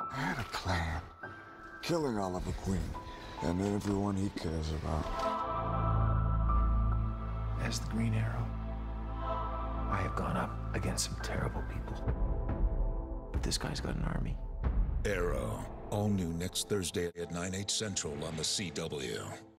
I had a plan. Killing Oliver Queen and everyone he cares about. As the Green Arrow, I have gone up against some terrible people. But this guy's got an army. Arrow, all new next Thursday at 9/8 Central on the CW.